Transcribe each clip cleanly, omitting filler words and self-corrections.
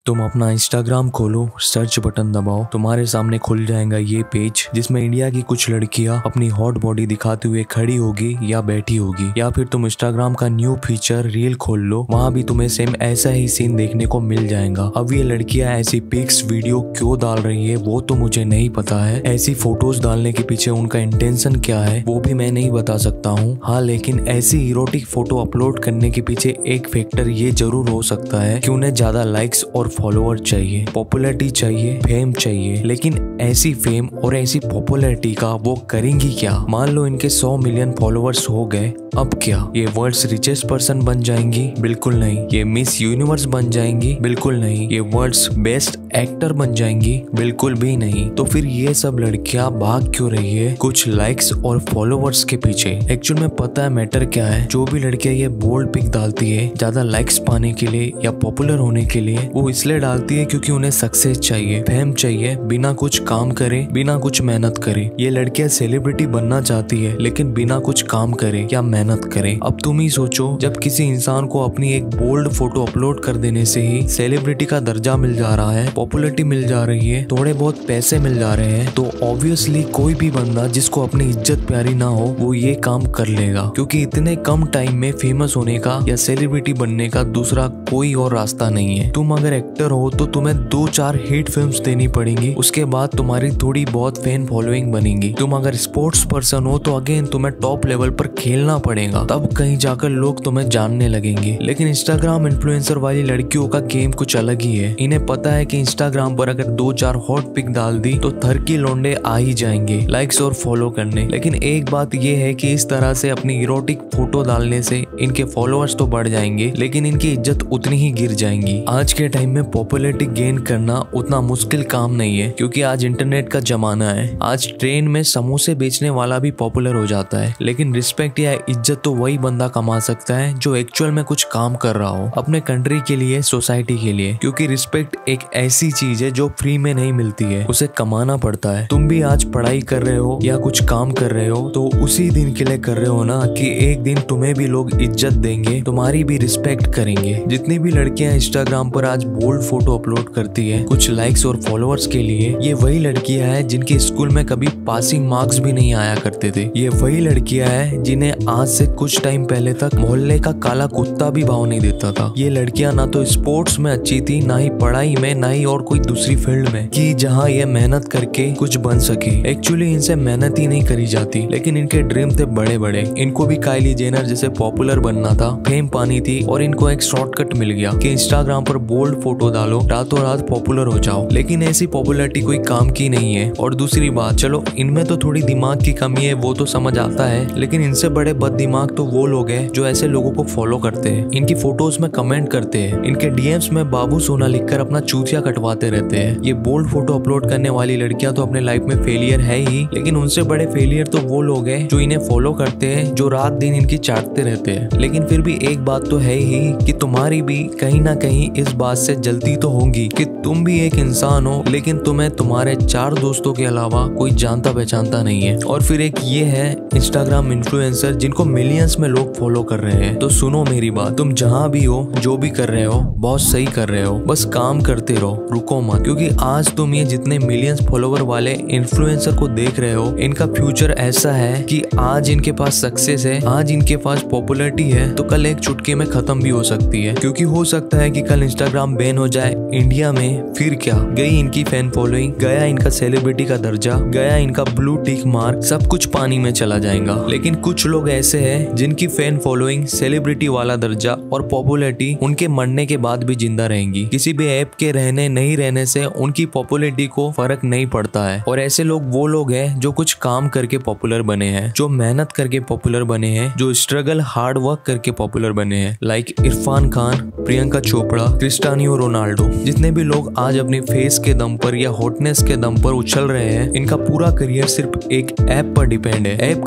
तुम अपना इंस्टाग्राम खोलो, सर्च बटन दबाओ, तुम्हारे सामने खुल जाएगा ये पेज जिसमें इंडिया की कुछ लड़कियां अपनी हॉट बॉडी दिखाते हुए खड़ी होगी या बैठी होगी। या फिर तुम इंस्टाग्राम का न्यू फीचर रील खोल लो, वहाँ भी तुम्हें सेम ऐसा ही सीन देखने को मिल जाएगा। अब ये लड़कियां ऐसी पिक्स वीडियो क्यों डाल रही है वो तो मुझे नहीं पता है। ऐसी फोटोज डालने के पीछे उनका इंटेंशन क्या है वो भी मैं नहीं बता सकता हूँ। हाँ, लेकिन ऐसी इरोटिक फोटो अपलोड करने के पीछे एक फैक्टर ये जरूर हो सकता है कि उन्हें ज्यादा लाइक्स और फॉलोअर चाहिए, पॉपुलैरिटी चाहिए, फेम चाहिए। लेकिन ऐसी फेम और ऐसी पॉपुलैरिटी का वो करेंगी क्या? मान लो इनके 100 मिलियन फॉलोअर्स हो गए, अब क्या ये वर्ल्ड्स रिचेस्ट पर्सन बन जाएंगी? बिल्कुल नहीं। ये मिस यूनिवर्स बन जाएंगी? बिल्कुल नहीं। ये वर्ल्ड्स बेस्ट एक्टर बन जाएंगी? बिल्कुल भी नहीं। तो फिर ये सब लड़कियां भाग क्यों रही है कुछ लाइक्स और फॉलोअर्स के पीछे? एक्चुअल में पता है मैटर क्या है? जो भी लड़कियां ये बोल्ड पिक डालती है ज्यादा लाइक्स पाने के लिए या पॉपुलर होने के लिए, वो इसलिए डालती है क्योंकि उन्हें सक्सेस चाहिए, फेम चाहिए, बिना कुछ काम करे, बिना कुछ मेहनत करे। ये लड़कियां सेलिब्रिटी बनना चाहती है लेकिन बिना कुछ काम करे या मेहनत करे। अब तुम ही सोचो, जब किसी इंसान को अपनी एक बोल्ड फोटो अपलोड कर देने से ही सेलिब्रिटी का दर्जा मिल जा रहा है, पॉपुलैरिटी मिल जा रही है, थोड़े बहुत पैसे मिल जा रहे हैं, तो ऑब्वियसली कोई भी बंदा जिसको अपनी इज्जत प्यारी ना हो वो ये काम कर लेगा। क्योंकि इतने कम टाइम में फेमस होने का या सेलिब्रिटी बनने का दूसरा कोई और रास्ता नहीं है। तुम अगर एक्टर हो तो तुम्हें 2-4 हिट फिल्म्स देनी पड़ेंगी, उसके बाद तुम्हारी थोड़ी बहुत फैन फॉलोइंग बनेगी। तुम अगर स्पोर्ट्स पर्सन हो तो अगेन तुम्हें टॉप लेवल पर खेलना पड़ेगा, तब कहीं जाकर लोग तुम्हें जानने लगेंगे। लेकिन इंस्टाग्राम इन्फ्लुएंसर वाली लड़कियों का गेम कुछ अलग ही है। इन्हें पता है कि इंस्टाग्राम पर अगर 2-4 हॉट पिक डाल दी तो थरकी लोंडे आ ही जाएंगे लाइक्स और फॉलो करने। लेकिन एक बात ये है कि इस तरह से अपनी इरोटिक फोटो डालने से इनके फॉलोअर्स तो बढ़ जाएंगे लेकिन इनकी इज्जत उतनी ही गिर जाएंगी। आज के टाइम में पॉपुलैरिटी गेन करना उतना मुश्किल काम नहीं है क्योंकि आज इंटरनेट का जमाना है। आज ट्रेन में समोसे बेचने वाला भी पॉपुलर हो जाता है, लेकिन रिस्पेक्ट या इज्जत तो वही बंदा कमा सकता है जो एक्चुअल में कुछ काम कर रहा हो अपने कंट्री के लिए, सोसाइटी के लिए। क्योंकि रिस्पेक्ट एक ऐसी चीज है जो फ्री में नहीं मिलती है, उसे कमाना पड़ता है। तुम भी आज पढ़ाई कर रहे हो या कुछ काम कर रहे हो तो उसी दिन के लिए कर रहे हो ना कि एक दिन तुम्हें भी लोग इज्जत देंगे, तुम्हारी भी रिस्पेक्ट करेंगे। जितनी भी लड़कियां इंस्टाग्राम पर आज बोल्ड फोटो अपलोड करती है कुछ लाइक्स और फॉलोअर्स के लिए, ये वही लड़कियां हैं जिनके स्कूल में कभी पासिंग मार्क्स भी नहीं आया करते थे। ये वही लड़कियां हैं जिन्हें आज से कुछ टाइम पहले तक मोहल्ले का काला कुत्ता भी भाव नहीं देता था। ये लड़कियां ना तो स्पोर्ट्स में अच्छी थी, ना ही पढ़ाई में, ना ही और कोई दूसरी फील्ड में कि जहाँ ये मेहनत करके कुछ बन सके। एक्चुअली इनसे मेहनत ही नहीं करी जाती, लेकिन इनके ड्रीम थे बड़े बड़े। इनको भी काइली जेनर जैसे पॉपुलर बनना था, फेम पानी थी, और इनको एक शॉर्टकट मिल गया कि इंस्टाग्राम पर बोल्ड फोटो डालो, रातों रात पॉपुलर हो जाओ। लेकिन ऐसी पॉपुलैरिटी कोई काम की नहीं है। और दूसरी बात, चलो इनमें तो थोड़ी दिमाग की कमी है वो तो समझ आता है, लेकिन इनसे बड़े बद दिमाग तो वो लोग हैं जो ऐसे लोगों को फॉलो करते हैं, इनकी फोटोज में कमेंट करते हैं, इनके डीएम्स में बाबू सोना लिखकर अपना चूतिया कटवाते रहते हैं। ये बोल्ड फोटो अपलोड करने वाली लड़कियां तो अपने लाइफ में फेलियर है ही, लेकिन उनसे बड़े फेलियर तो वो लोग हैं जो इन्हें फॉलो करते हैं, जो रात दिन इनकी चाटते रहते हैं। लेकिन फिर भी एक बात तो है ही कि तुम्हारी भी कहीं ना कहीं इस बात से जल्दी तो होगी कि तुम भी एक इंसान हो, लेकिन तुम्हें तुम्हारे 4 दोस्तों के अलावा कोई जानता पहचानता नहीं है। और फिर एक ये है इंस्टाग्राम इन्फ्लुएंसर जिनको मिलियंस में लोग फॉलो कर रहे हैं। तो सुनो मेरी बात, तुम जहाँ भी हो, जो भी कर रहे हो, बहुत सही कर रहे हो, बस काम करते रहो, रुको मत। क्योंकि आज तुम ये जितने मिलियंस फॉलोवर वाले इन्फ्लुएंसर को देख रहे हो, इनका फ्यूचर ऐसा है कि आज इनके पास सक्सेस है, आज इनके पास पॉपुलैरिटी है, तो कल एक चुटकी में खत्म भी हो सकती है। क्योंकि हो सकता है कि कल इंस्टाग्राम बैन हो जाए इंडिया में, फिर क्या, गई इनकी फैन फॉलोइंग, गया इनका सेलिब्रिटी का दर्जा, गया इनका ब्लू टिक मार्क, सब कुछ पानी में चला जाएगा। लेकिन कुछ लोग ऐसे हैं जिनकी फैन फॉलोइंग, सेलिब्रिटी वाला दर्जा और पॉपुलैरिटी उनके मरने के बाद भी जिंदा रहेंगी। किसी भी ऐप के रहने नहीं रहने से उनकी पॉपुलैरिटी को फर्क नहीं पड़ता है। और ऐसे लोग वो लोग हैं जो कुछ काम करके पॉपुलर बने हैं, जो मेहनत करके पॉपुलर बने हैं, जो स्ट्रगल हार्ड वर्क करके पॉपुलर बने हैं। Like Irfan Khan, Priyanka Chopra, Cristiano Ronaldo. जितने भी लोग आज अपने फेस के दम पर या हॉटनेस के दम पर उछल रहे हैं, इनका पूरा करियर सिर्फ एक ऐप पर डिपेंड है। ऐप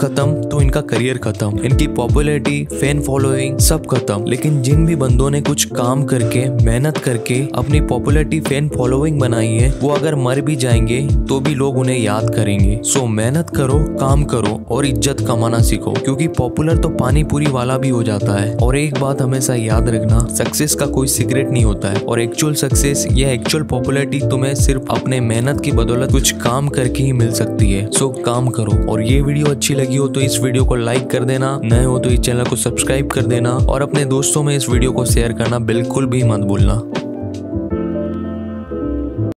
खत्म तो इनका करियर खत्म, इनकी पॉपुलैरिटी, फैन फॉलोइंग सब खत्म। लेकिन जिन भी बंदों ने कुछ काम करके, मेहनत करके अपनी पॉपुलैरिटी, फैन फॉलोइंग बनाई है, वो अगर मर भी जाएंगे तो भी लोग उन्हें याद करेंगे। सो मेहनत करो, काम करो और इज्जत कमाना सीखो, क्योंकि पॉपुलर तो पानी पूरी वाला भी हो जाता है। और एक बात हमेशा याद रखना, सक्सेस का कोई सीक्रेट नहीं होता है, और एक्चुअल सक्सेस या एक्चुअल पॉपुलैरिटी तुम्हें सिर्फ अपने मेहनत की बदौलत कुछ काम करके ही मिल सकती है। सो काम करो। और ये वीडियो अच्छी लगी हो तो इस वीडियो को लाइक कर देना, नए हो तो इस चैनल को सब्सक्राइब कर देना और अपने दोस्तों में इस वीडियो को शेयर करना बिल्कुल भी मत भूलना।